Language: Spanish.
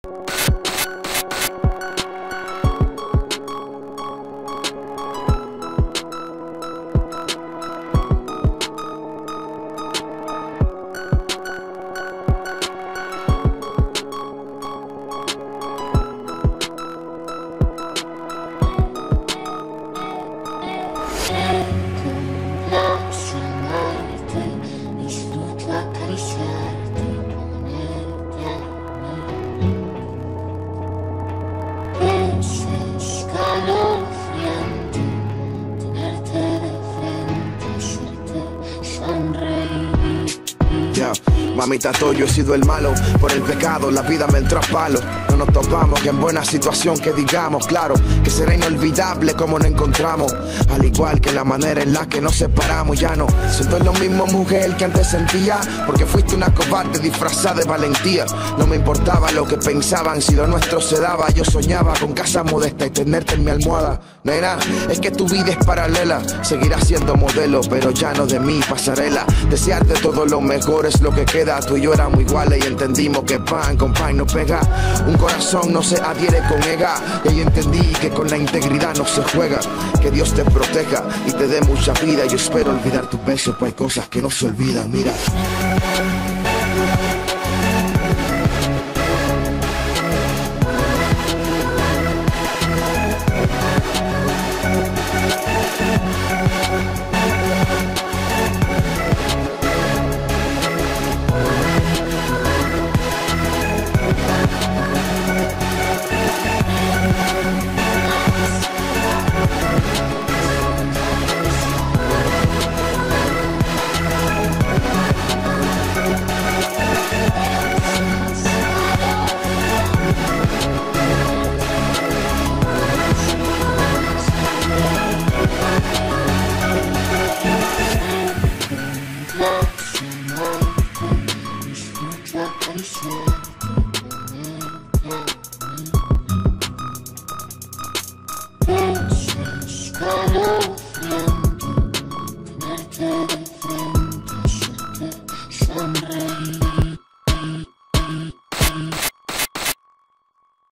Mamita, yo he sido el malo, por el pecado la vida me entró a palo. No nos topamos que en buena situación que digamos, claro, que será inolvidable como nos encontramos. Al igual que la manera en la que nos separamos, ya no siento lo mismo, mujer, que antes sentía. Porque fuiste una cobarde disfrazada de valentía. No me importaba lo que pensaban, si lo nuestro se daba. Yo soñaba con casa modesta y tenerte en mi almohada. Nena, es que tu vida es paralela, seguirás siendo modelo, pero ya no de mi pasarela. Desearte todo lo mejor es lo que queda. Tú y yo éramos iguales y entendimos que pan con pan no pega. Un corazón no se adhiere con ega. Y ahí entendí que con la integridad no se juega. Que Dios te proteja y te dé mucha vida. Yo espero olvidar tus besos, pues hay cosas que no se olvidan, mira. Escalofriante tenerte de frente.